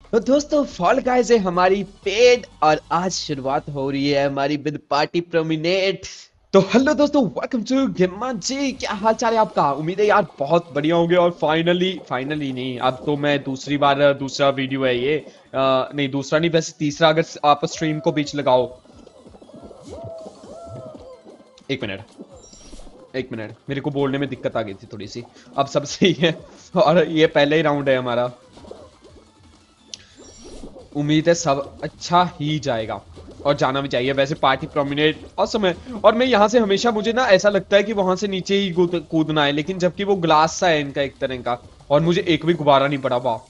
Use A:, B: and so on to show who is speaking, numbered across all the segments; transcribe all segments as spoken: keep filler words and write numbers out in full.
A: तो दोस्तों fall guys है हमारी पेड और आज शुरुआत हो रही है हमारी विद पार्टी प्रोमिनेट। तो हेलो दोस्तों, वेलकम टू गेमा जी। क्या हाल चाल है आपका? उम्मीद है यार बहुत बढ़िया होंगे। और फाइनली फाइनली नहीं, अब तो मैं दूसरी बार दूसरा वीडियो है ये। आ, नहीं दूसरा नहीं, वैसे तीसरा अगर आप स्ट्रीम को बीच लगाओ। एक मिनट, एक मिनट, मेरे को बोलने में दिक्कत आ गई थी थोड़ी सी। अब सब सही है। और ये पहले ही राउंड है हमारा। उम्मीद है सब अच्छा ही जाएगा और जाना भी चाहिए। वैसे पार्टी प्रोमिनेट औसम है। और मैं यहाँ से हमेशा, मुझे ना ऐसा लगता है कि वहां से नीचे ही कूद- कूदना है, लेकिन जबकि वो ग्लास सा है इनका एक तरह का। और मुझे एक भी गुब्बारा नहीं पड़ा। वाह,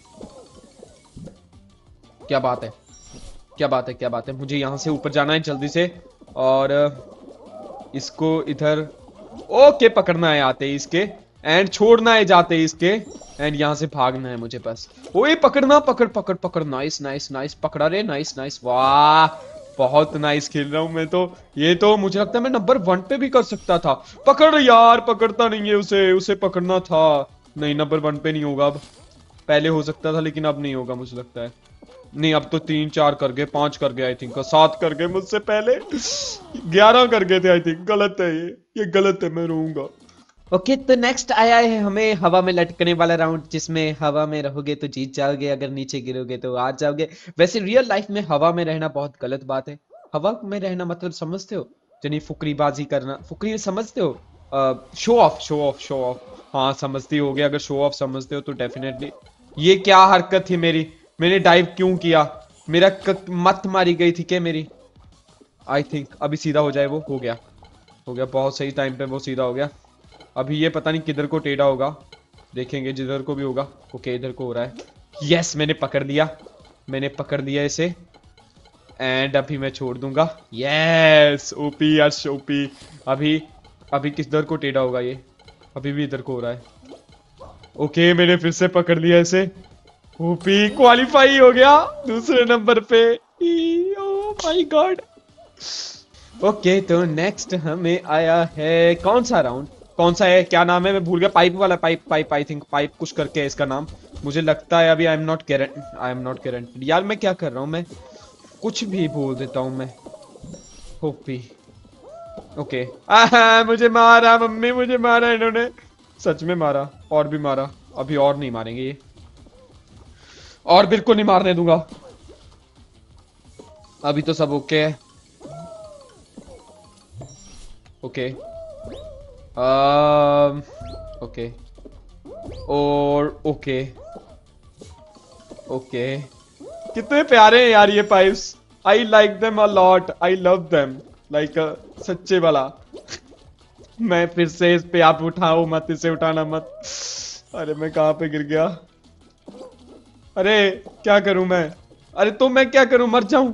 A: क्या बात है, क्या बात है, क्या बात है। मुझे यहाँ से ऊपर जाना है जल्दी से। और इसको इधर ओके पकड़ना है आते ही इसके। एंड छोड़ना है जाते ही इसके। एंड यहाँ से भागना है मुझे बस। ओए पकड़ना, पकड़ पकड़ पकड़, नाइस नाइस नाइस, पकड़ा रे, नाइस नाइस, वाह। बहुत नाइस खेल रहा हूँ मैं तो। ये तो मुझे लगता है मैं नंबर वन पे भी कर सकता था। पकड़ यार, पकड़ता नहीं है उसे, उसे पकड़ना था। नहीं, नंबर वन पे नहीं होगा अब। पहले हो सकता था लेकिन अब नहीं होगा मुझे लगता है। नहीं, अब तो तीन चार कर गए, पांच कर गए आई थिंक, सात कर गए मुझसे पहले। ग्यारह कर गए थे आई थिंक। गलत है ये ये गलत है, मैं रहूंगा। ओके okay, तो नेक्स्ट आया है हमें हवा में लटकने वाला राउंड, जिसमें हवा में रहोगे तो जीत जाओगे, अगर नीचे गिरोगे तो हार जाओगे। वैसे रियल लाइफ में हवा में रहना बहुत गलत बात है। हवा में रहना मतलब समझते हो? यानी फुकरीबाजी करना। फुकरी समझते हो? Show off, show off, show off. हाँ समझती होगे, अगर शो ऑफ समझते हो तो डेफिनेटली। ये क्या हरकत थी मेरी? मैंने डाइव क्यों किया? मेरा क- मत मारी गई थी क्या मेरी? आई थिंक अभी सीधा हो जाए। वो हो गया, हो गया बहुत सही टाइम पे, वो सीधा हो गया। अभी ये पता नहीं किधर को टेढ़ा होगा, देखेंगे। जिधर को भी होगा। ओके, इधर को हो रहा है। यस, मैंने पकड़ लिया, मैंने पकड़ लिया इसे। एंड अभी मैं छोड़ दूंगा। Yes, OP, yes OP. अभी अभी किधर को टेढ़ा होगा ये? अभी भी इधर को हो रहा है। ओके, मैंने फिर से पकड़ लिया इसे। ओपी, क्वालिफाई हो गया दूसरे नंबर पे। Oh my god. ओके, तो नेक्स्ट हमें आया है कौन सा राउंड? कौन सा है, क्या नाम है, मैं भूल गया। पाइप वाला, pipe pipe I think, pipe कुछ करके है इसका नाम। मुझे लगता है अभी I am not guarantee, I am not guaranteed. यार मैं क्या कर रहा हूँ, मैं कुछ भी बोल देता हूँ मैं। ओपी। ओके। आहा, मुझे मारा मम्मी, मुझे मारा इन्होंने। सच में मारा, और भी मारा। अभी और नहीं मारेंगे ये, और बिल्कुल नहीं मारने दूंगा। अभी तो सब ओके है। ओके। um, okay. और ओके। ओके। कितने प्यारे हैं यार ये pipes. I like them a lot, I love them. Like सच्चे वाला। मैं फिर से इस पे, आप उठाओ मत, इसे उठाना मत। अरे मैं कहाँ पे गिर गया? अरे क्या करूं मैं? अरे तो मैं क्या करूं, मर जाऊं?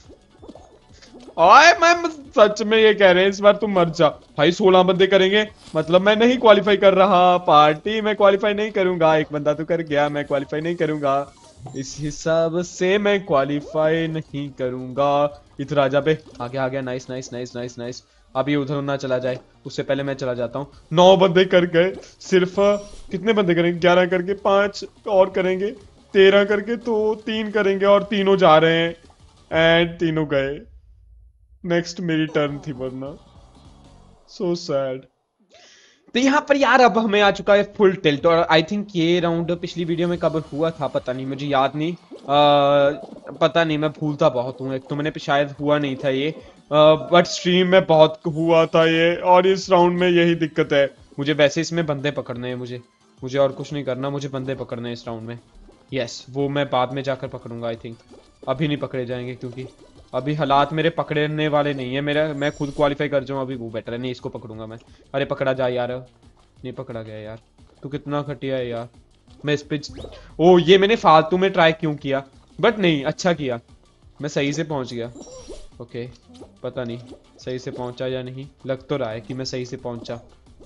A: आए मैं सच में ये कह रहे हैं इस बार तुम मर जा। भाई सोलह बंदे करेंगे, मतलब मैं नहीं क्वालिफाई कर रहा। पार्टी मैं क्वालिफाई नहीं करूंगा। एक बंदा तो कर गया, मैं क्वालिफाई नहीं करूंगा। इस हिसाब से मैं क्वालिफाई नहीं करूंगा। इधर आ जा बे, आ गया आ गया, nice nice nice nice nice. अब ये उधर ना चला जाए, उससे पहले मैं चला जाता हूँ। नौ बंदे कर गए सिर्फ। कितने बंदे करेंगे? ग्यारह करके पांच और करेंगे, तेरह करके तो तीन करेंगे, और तीनों जा रहे हैं। एंड तीनों गए। नेक्स्ट मेरी टर्न थी वरना। So sad. तो यहाँ पर यार अब हमें आ चुका है फुल टिल्ट। और आई थिंक ये राउंड पिछली वीडियो में कब हुआ था पता नहीं, मुझे याद नहीं। आ, पता नहीं, मैं भूलता बहुत हूँ। एक तो मैंने शायद हुआ नहीं था ये, बट स्ट्रीम में बहुत हुआ था ये। और इस राउंड में यही दिक्कत है मुझे। वैसे इसमें बंदे पकड़ने हैं मुझे, मुझे और कुछ नहीं करना, मुझे बंदे पकड़ने हैं इस राउंड में। यस, वो मैं बाद में जाकर पकड़ूंगा आई थिंक। अभी नहीं पकड़े जाएंगे क्योंकि अभी हालात मेरे पकड़ने वाले नहीं है। मेरा, मैं खुद क्वालिफाई कर जाऊं अभी वो बेटर है। नहीं, इसको पकड़ूंगा मैं। अरे पकड़ा जा यार, नहीं पकड़ा गया यार। तू कितना घटिया है यार। मैं इस पे, ओ ये मैंने फालतू में ट्राई क्यों किया? बट नहीं, अच्छा किया, मैं सही से पहुंच गया। ओके, पता नहीं सही से पहुंचा या नहीं, लग तो रहा है कि मैं सही से पहुंचा।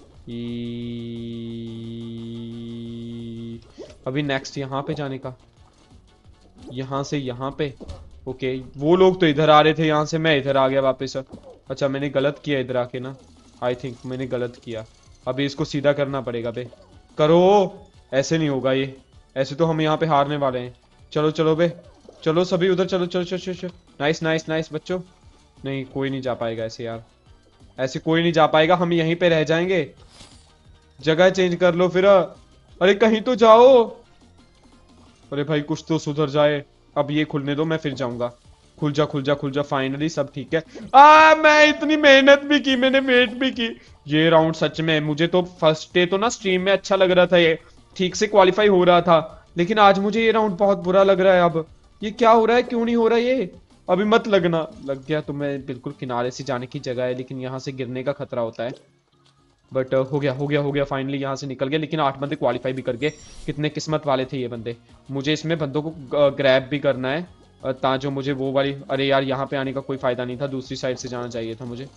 A: ई... अभी नेक्स्ट यहाँ पे जाने का, यहाँ से यहाँ पे। ओके, वो लोग तो इधर आ रहे थे, यहाँ से मैं इधर आ गया वापस। अच्छा मैंने गलत किया इधर आके ना, आई थिंक मैंने गलत किया। अभी इसको सीधा करना पड़ेगा बे। करो, ऐसे नहीं होगा ये, ऐसे तो हम यहाँ पे हारने वाले हैं। चलो चलो बे, चलो सभी उधर चलो चलो चलो चलो, चलो। नाइस नाइस नाइस बच्चों। नहीं कोई नहीं जा पाएगा ऐसे यार, ऐसे कोई नहीं जा पाएगा, हम यहीं पे रह जाएंगे। जगह चेंज कर लो फिर। अरे कहीं तो जाओ। अरे भाई कुछ तो सुधर जाए। अब ये खुलने दो, मैं फिर जाऊंगा। खुल जा खुल जा खुल जा, फाइनली सब ठीक है। आ मैं इतनी मेहनत भी की, मैंने वेट भी की। ये राउंड सच में मुझे तो फर्स्ट डे तो ना स्ट्रीम में अच्छा लग रहा था, ये ठीक से क्वालिफाई हो रहा था। लेकिन आज मुझे ये राउंड बहुत बुरा लग रहा है। अब ये क्या हो रहा है, क्यों नहीं हो रहा ये? अभी मत लगना। लग गया तो मैं बिल्कुल किनारे से जाने की जगह है, लेकिन यहाँ से गिरने का खतरा होता है। बट uh, हो गया हो गया हो गया, फाइनली यहाँ से निकल गया। लेकिन आठ बंदे क्वालिफाई भी कर गए। कितने किस्मत वाले थे ये बंदे। मुझे इसमें बंदों को ग्रैब भी करना है, uh, ताजो मुझे वो वाली। अरे यार यहाँ पे आने का कोई फायदा नहीं था, दूसरी साइड से जाना चाहिए था मुझे।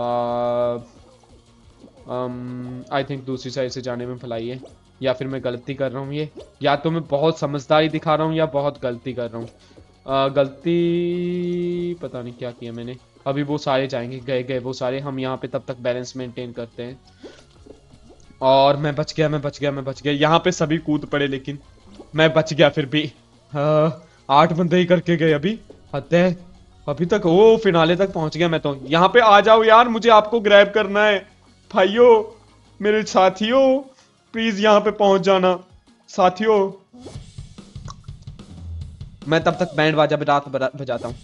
A: आई थिंक दूसरी साइड से जाने में भलाई है, या फिर मैं गलती कर रहा हूँ ये, या तो मैं बहुत समझदारी दिखा रहा हूँ या बहुत गलती कर रहा हूँ। uh, गलती पता नहीं क्या किया मैंने। अभी वो सारे जाएंगे, गए गए वो सारे। हम यहाँ पे तब तक बैलेंस मेंटेन करते हैं। और मैं बच गया मैं बच गया मैं बच गया। यहाँ पे सभी कूद पड़े, लेकिन मैं बच गया फिर भी। हाँ, आठ बंदे ही करके गए अभी। हद है। अभी तक ओ फिनाले तक पहुंच गया मैं तो। यहाँ पे आ जाओ यार, मुझे आपको ग्रैब करना है भाइयों, मेरे साथियों। प्लीज यहाँ पे पहुंच जाना साथियों। मैं तब तक बैंड बाजा रात बजाता हूँ।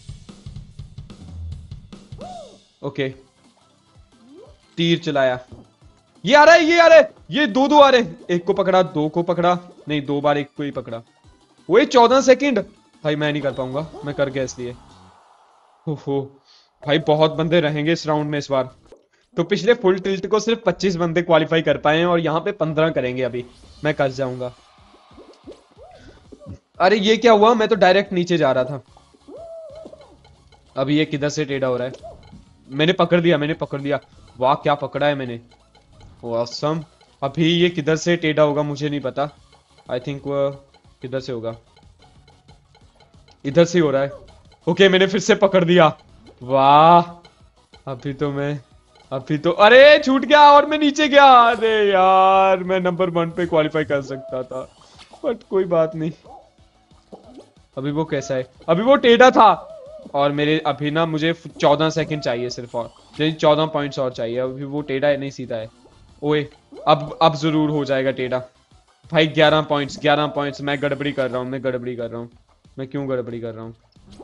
A: ओके, तीर चलाया। ये आ रहा है ये आ रहा है, ये दो दो आ रहे हैं। एक को पकड़ा, दो को पकड़ा, नहीं दो बार एक को ही पकड़ा। वो चौदह सेकंड। भाई मैं नहीं कर पाऊंगा, मैं कर गया इसलिए। हो भाई बहुत बंदे रहेंगे इस राउंड में इस बार। तो पिछले फुल टिल्ट को सिर्फ पच्चीस बंदे क्वालिफाई कर पाए हैं, और यहाँ पे पंद्रह करेंगे अभी। मैं कर जाऊंगा। अरे ये क्या हुआ, मैं तो डायरेक्ट नीचे जा रहा था। अभी ये किधर से टेढ़ा हो रहा है। मैंने पकड़ लिया मैंने पकड़ लिया। वाह क्या पकड़ा है मैंने, ऑसम। अभी ये किधर से टेढ़ा होगा मुझे नहीं पता। आई थिंक वो किधर से होगा, इधर से हो रहा है। ओके मैंने फिर से पकड़ दिया। वाह अभी तो मैं अभी तो अरे छूट गया और मैं नीचे गया। अरे यार मैं नंबर वन पे क्वालिफाई कर सकता था, बट कोई बात नहीं। अभी वो कैसा है, अभी वो टेढ़ा था। और मेरे अभी ना मुझे चौदह सेकंड चाहिए सिर्फ, और चौदह पॉइंट्स और चाहिए। अभी वो टेढ़ा है नहीं सीधा है। ओए अब अब जरूर हो जाएगा टेढ़ा। भाई ग्यारह पॉइंट्स ग्यारह पॉइंट्स। मैं गड़बड़ी कर रहा हूँ मैं गड़बड़ी कर रहा हूँ मैं क्यों गड़बड़ी कर रहा हूँ।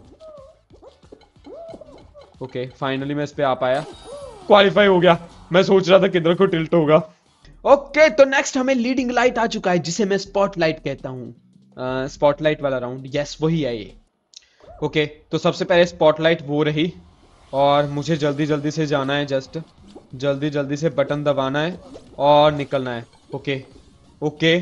A: ओके फाइनली मैं इस पे आ पाया, क्वालिफाई हो गया। मैं सोच रहा था किधर को टिल्ट होगा। ओके तो नेक्स्ट हमें लीडिंग लाइट आ चुका है, जिसे मैं स्पॉटलाइट कहता हूँ। स्पॉटलाइट वाला राउंड, यस वही है ये। ओके तो सबसे पहले स्पॉटलाइट वो रही, और मुझे जल्दी जल्दी से जाना है। जस्ट जल्दी जल्दी से बटन दबाना है और निकलना है। Okay okay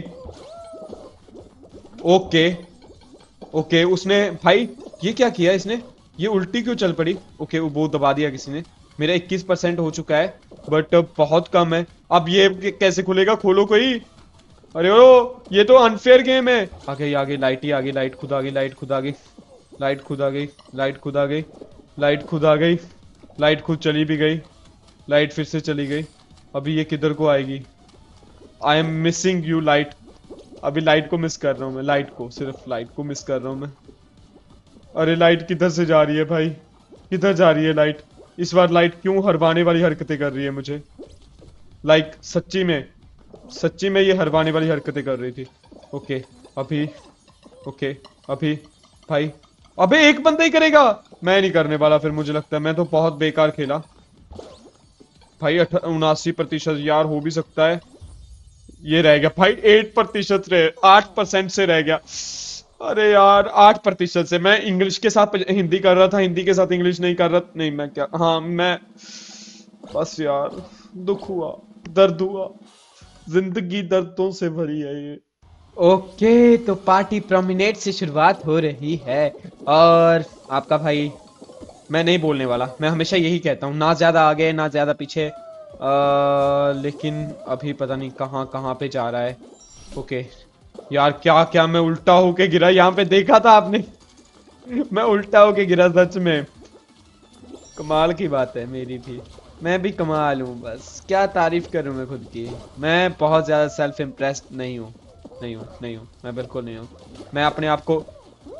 A: okay okay. उसने भाई ये क्या किया इसने, ये उल्टी क्यों चल पड़ी। ओके वो दबा दिया किसी ने। मेरा इक्कीस परसेंट हो चुका है, बट बहुत कम है। अब ये कैसे खुलेगा, खोलो कोई। अरे ओ ये तो अनफेयर गेम है। आ गई आ गई लाइट ही आ गई, लाइट खुद आ गई लाइट खुद आ गई लाइट खुद आ गई लाइट खुद आ गई लाइट खुद आ गई लाइट खुद चली भी गई, लाइट फिर से चली गई। अभी ये किधर को आएगी। I am missing you light. अभी लाइट को मिस कर रहा हूँ मैं, लाइट को सिर्फ लाइट को मिस कर रहा हूँ मैं। अरे लाइट किधर से जा रही है भाई, किधर जा रही है लाइट। इस बार लाइट क्यों हरवाने वाली हरकतें कर रही है मुझे। लाइक सच्ची में सच्ची में ये हरवाने वाली हरकतें कर रही थी। ओके अभी ओके अभी भाई अबे एक बंदा ही करेगा। मैं नहीं करने वाला फिर, मुझे लगता है मैं तो बहुत बेकार खेला भाई। उनासी प्रतिशत यार हो भी सकता है। ये रह गया भाई, एट प्रतिशत रहे, आठ परसेंट से रह गया। अरे यार आठ प्रतिशत से। मैं इंग्लिश के साथ हिंदी कर रहा था, हिंदी के साथ इंग्लिश नहीं कर रहा। नहीं मैं क्या, हाँ मैं बस यार दुख हुआ, दर्द हुआ, जिंदगी दर्दों से भरी है ये। ओके तो पार्टी प्रोमिनेट से शुरुआत हो रही है, और आपका भाई मैं नहीं बोलने वाला। मैं हमेशा यही कहता हूँ, ना ज्यादा आगे ना ज्यादा पीछे। आ, लेकिन अभी पता नहीं कहाँ कहाँ पे जा रहा है। ओके यार क्या क्या मैं उल्टा होके गिरा यहाँ पे, देखा था आपने मैं उल्टा होके गिरा सच में। कमाल की बात है मेरी भी, मैं भी कमाल हूँ। बस क्या तारीफ करूँ मैं खुद की। मैं बहुत ज्यादा सेल्फ इम्प्रेस्ड नहीं हूँ नहीं हूँ नहीं हूँ मैं बिल्कुल नहीं हूँ। मैं अपने आप को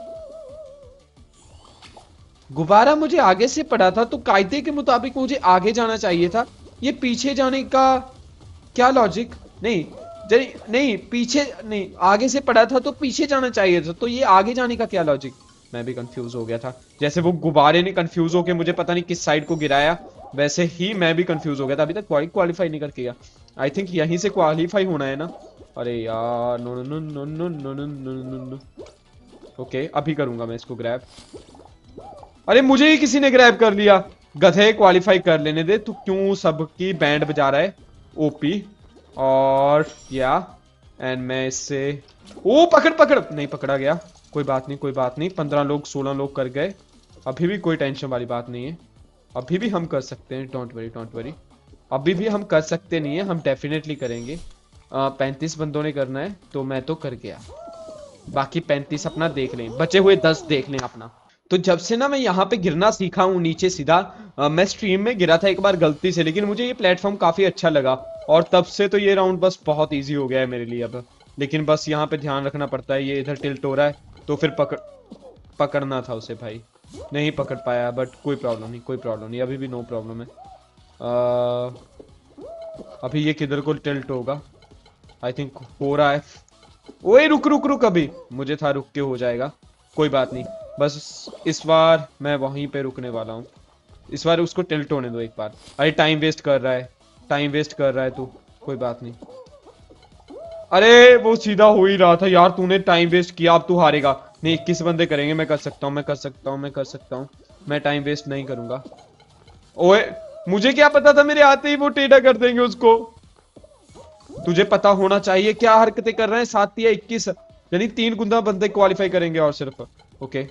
A: गुब्बारा मुझे आगे से पड़ा था, तो कायदे के मुताबिक मुझे आगे जाना चाहिए था। ये पीछे जाने का क्या लॉजिक? नहीं जरी नहीं, पीछे नहीं, आगे से पड़ा था तो पीछे जाना चाहिए था, तो ये आगे जाने का क्या लॉजिक? मैं भी कंफ्यूज हो गया था। जैसे वो गुब्बारे ने कंफ्यूज होके मुझे पता नहीं किस साइड को गिराया, वैसे ही मैं भी कंफ्यूज हो गया था। अभी तक क्वालिफाई नहीं करके गया। आई थिंक यहीं से क्वालिफाई होना है ना। अरे यार, no no no no no no no no no. Okay, अभी करूंगा मैं इसको ग्रैब। अरे मुझे ही किसी ने ग्रैब कर लिया। गधे, क्वालिफाई कर लेने दे। तू क्यों सबकी बैंड बजा रहा है? ओपी। और या एंड मैं इससे, ओ पकड़ पकड़, नहीं पकड़ा गया। कोई बात नहीं, कोई बात नहीं। पंद्रह लोग सोलह लोग कर गए। अभी भी कोई टेंशन वाली बात नहीं है। अभी भी हम कर सकते हैं। Don't worry, don't worry. अभी भी हम कर सकते नहीं है, हम डेफिनेटली करेंगे। पैंतीस बंदों ने करना है तो मैं तो कर गया। बाकी पैंतीस अपना देख लें, बचे हुए दस देख लें अपना। तो जब से ना मैं यहाँ पे गिरना सीखा हूँ नीचे सीधा, अ, मैं स्ट्रीम में गिरा था एक बार गलती से, लेकिन मुझे ये प्लेटफॉर्म काफी अच्छा लगा। और तब से तो ये राउंड बस बहुत इजी हो गया है मेरे लिए अब। लेकिन बस यहाँ पे ध्यान रखना पड़ता है, ये इधर टिल्ट हो रहा है तो फिर पकड़ पकड़ना था उसे भाई। नहीं पकड़ पाया, बट कोई प्रॉब्लम नहीं, कोई प्रॉब्लम नहीं, अभी भी नो प्रॉब्लम है। आ, अभी ये किधर को टिल्ट होगा? आई थिंक हो रहा है। ओए रुक रुक रुक, अभी मुझे था रुक के हो जाएगा। कोई बात नहीं, बस इस बार मैं वहीं पे रुकने वाला हूँ। इस बार उसको टिल्ट होने दो एक बार। अरे टाइम वेस्ट कर रहा है, टाइम वेस्ट कर रहा है तू। कोई बात नहीं। अरे वो सीधा हो ही रहा था यार, तूने टाइम वेस्ट किया। अब तू हारेगा। नहीं, इक्कीस बंदे करेंगे। मैं कर सकता हूँ, मैं कर सकता हूँ, मैं कर सकता हूँ। मैं टाइम वेस्ट नहीं करूंगा। ओए, मुझे क्या पता था मेरे आते ही वो टेढ़ा कर देंगे उसको। तुझे पता होना चाहिए क्या हरकतें कर रहे हैं। सात या इक्कीस, यानी तीन गुंदा बंदे क्वालिफाई करेंगे और सिर्फ। ओके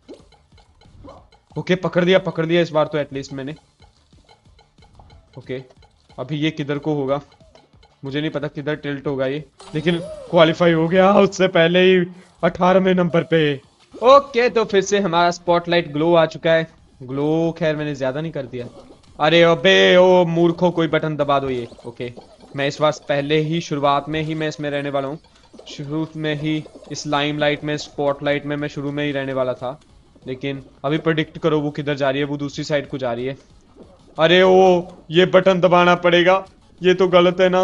A: ओके, पकड़ दिया, पकड़ दिया इस बार तो एटलीस्ट मैंने। ओके, अभी ये किधर को होगा मुझे नहीं पता, किधर टिल्ट होगा ये, लेकिन क्वालिफाई हो गया उससे पहले ही अठारहवें नंबर पे। ओके, तो फिर से हमारा स्पॉटलाइट ग्लो आ चुका है। ग्लो खैर मैंने ज्यादा नहीं कर दिया। अरे अबे ओ मूर्खों, कोई बटन दबा दो ये। ओके, मैं इस बार पहले ही शुरुआत में ही मैं इसमें रहने वाला हूँ। शुरू में ही इस लाइमलाइट में, स्पॉटलाइट में मैं शुरू में ही रहने वाला था। लेकिन अभी प्रेडिक्ट करो वो किधर जा रही है? वो दूसरी साइड को जा रही है। अरे ओ, ये बटन दबाना पड़ेगा। ये तो गलत है ना।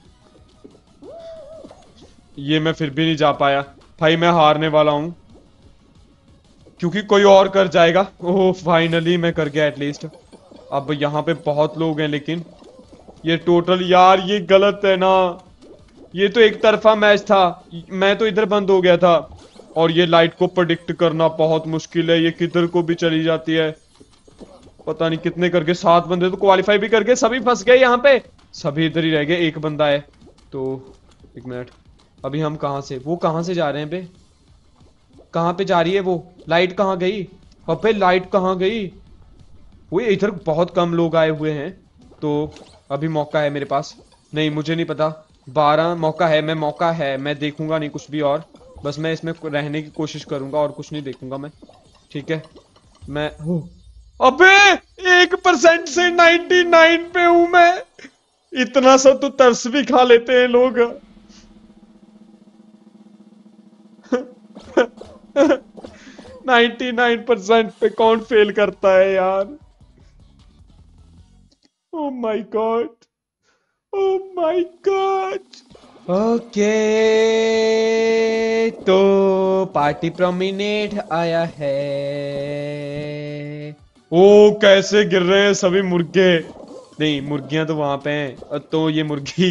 A: ये मैं फिर भी नहीं जा पाया भाई, मैं हारने वाला हूं क्योंकि कोई और कर जाएगा। ओह फाइनली मैं कर गया एटलीस्ट। अब यहाँ पे बहुत लोग हैं, लेकिन ये टोटल, यार ये गलत है ना। ये तो एक तरफा मैच था, मैं तो इधर बंद हो गया था। और ये लाइट को प्रेडिक्ट करना बहुत मुश्किल है, ये किधर को भी चली जाती है। पता नहीं कितने करके, सात बंदे तो क्वालिफाई भी कर गए, सभी फंस गए यहाँ पे। सभी इधर ही रह गए, एक बंदा है तो। एक मिनट, अभी हम कहाँ से, वो कहाँ से जा रहे हैं बे? कहाँ पे जा रही है वो लाइट? कहाँ गई? अबे लाइट कहाँ गई? वो इधर बहुत कम लोग आए हुए हैं, तो अभी मौका है मेरे पास। नहीं मुझे नहीं पता, बारह मौका है, मैं मौका है, मैं देखूंगा नहीं कुछ भी, और बस मैं इसमें रहने की कोशिश करूंगा और कुछ नहीं देखूंगा मैं। ठीक है, मैं हूँ। अबे एक परसेंट से नाइनटी नाइन पे हूं मैं। इतना सब तो तरस भी खा लेते हैं लोग। नाइनटी नाइन परसेंट पे कौन फेल करता है यार? Oh my god, oh my god. Okay, तो पार्टी प्रोमिनेट आया है। ओ कैसे गिर रहे हैं सभी मुर्गे। नहीं, मुर्गियां तो वहां पे हैं, तो ये मुर्गी।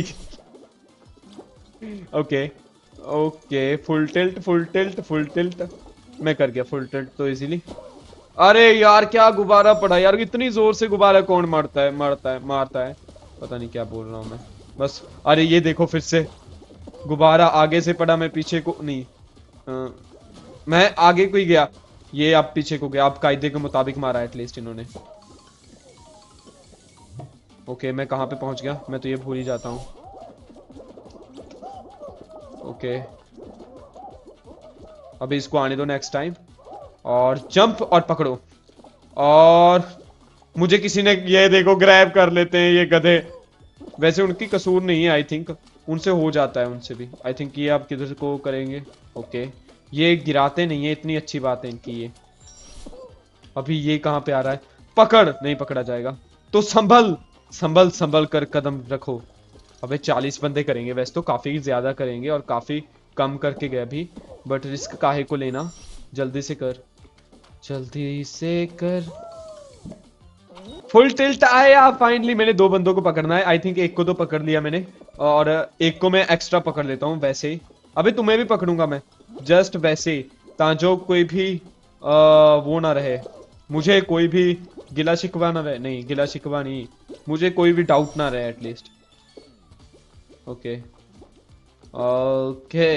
A: Okay okay, full tilt, full tilt, full tilt. मैं कर गया फुल टिल्ट तो इजीली। अरे यार क्या गुब्बारा पड़ा यार, इतनी जोर से गुब्बारा कौन मारता है, मारता है, मारता है। पता नहीं क्या बोल रहा हूँ मैं बस। अरे ये देखो फिर से गुब्बारा आगे से पड़ा, मैं पीछे को नहीं, आ, मैं आगे को ही गया, ये अब पीछे को गया। अब कायदे के मुताबिक मारा एटलीस्ट इन्होंने। ओके, मैं कहाँ पे पहुंच गया, मैं तो ये भूल ही जाता हूँ। ओके, अभी इसको आने दो नेक्स्ट टाइम। और जंप और पकड़ो। और मुझे किसी ने, ये देखो ग्रैब कर लेते हैं ये गधे। वैसे उनकी कसूर नहीं है, आई थिंक उनसे हो जाता है, उनसे भी आई थिंक। ये आप किधर को करेंगे? ओके, ये गिराते नहीं है, इतनी अच्छी बात है इनकी ये। अभी ये कहाँ पे आ रहा है? पकड़, नहीं पकड़ा जाएगा तो संभल संभल संभल कर कदम रखो। अबे चालीस बंदे करेंगे, वैसे तो काफी ज्यादा करेंगे और काफी कम करके गए अभी, बट रिस्क काहे को लेना। जल्दी से कर, जल्दी से कर। फुल टिल्ट आया फाइनली। मैंने दो बंदों को पकड़ना है। आई थिंक एक को तो पकड़ लिया मैंने और एक को मैं एक्स्ट्रा पकड़ लेता हूँ वैसे ही। अबे तुम्हें भी पकड़ूंगा मैं, जस्ट वैसे ही, ताजो कोई भी आ, वो ना रहे, मुझे कोई भी गिला शिकवा ना रहे। नहीं गिला शिकवा नहीं, मुझे कोई भी डाउट ना रहे एटलीस्ट। ओके ओके,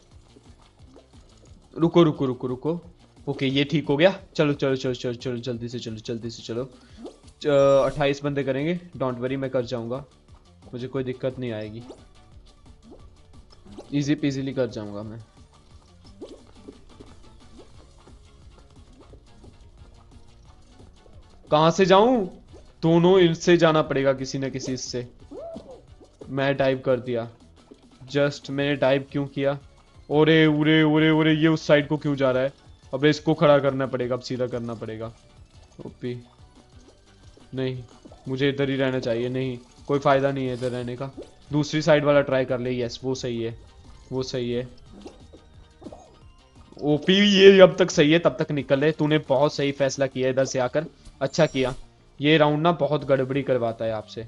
A: रुको रुको रुको रुको। ओके ये ठीक हो गया। चलो चलो चलो चलो चलो जल्दी से चलो जल्दी से चलो। अट्ठाईस बंदे करेंगे, डोंट वरी, मैं कर जाऊंगा, मुझे कोई दिक्कत नहीं आएगी, इजी पीजीली कर जाऊंगा मैं। कहां से जाऊं? दोनों इनसे जाना पड़ेगा, किसी न किसी से। मैं डाइव कर दिया, जस्ट मैंने डाइव क्यों किया? ओरे उरे उरे उरे, ये उस साइड को क्यों जा रहा है? अबे इसको खड़ा करना पड़ेगा, अब सीधा करना पड़ेगा। ओपी नहीं, मुझे इधर ही रहना चाहिए। नहीं कोई फायदा नहीं है इधर रहने का, दूसरी साइड वाला ट्राई कर ले। यस वो सही है, वो सही है। ओपी ये अब तक सही है, तब तक निकल ले। तूने बहुत सही फैसला किया इधर से आकर, अच्छा किया। ये राउंड ना बहुत गड़बड़ी करवाता है आपसे,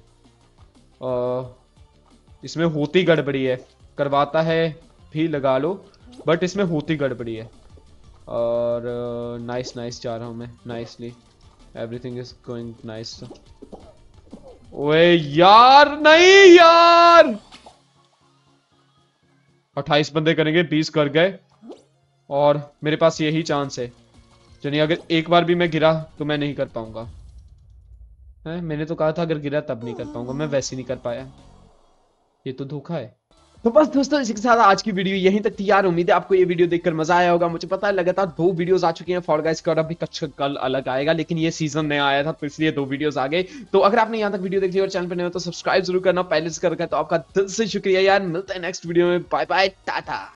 A: इसमें होती गड़बड़ी है, करवाता है भी लगा लो, बट इसमें होती गड़बड़ी है। और नाइस नाइस जा रहा हूँ मैं, nicely, everything is going nice. ओए यार नहीं यार, अट्ठाईस बंदे करेंगे, बीस कर गए और मेरे पास यही चांस है। चलिए अगर एक बार भी मैं गिरा तो मैं नहीं कर पाऊंगा। है मैंने तो कहा था अगर गिरा तब नहीं कर पाऊंगा, मैं वैसे नहीं कर पाया। ये तो धोखा है। तो बस दोस्तों इसी के साथ आज की वीडियो यहीं तक थी यार। उम्मीद है आपको ये वीडियो देखकर मजा आया होगा। मुझे पता है लगातार दो वीडियोस आ चुकी हैं फॉल गाइस का, और अभी कल कल अलग आएगा, लेकिन ये सीजन नया आया था तो इसलिए दो वीडियोस आ गए। तो अगर आपने यहाँ तक वीडियो देखी और चैनल पर नहीं हो तो सब्सक्राइब जरूर करना, पहले से कर रखा है तो आपका दिल से शुक्रिया यार। मिलता है नेक्स्ट वीडियो में, बाय बाय टाटा।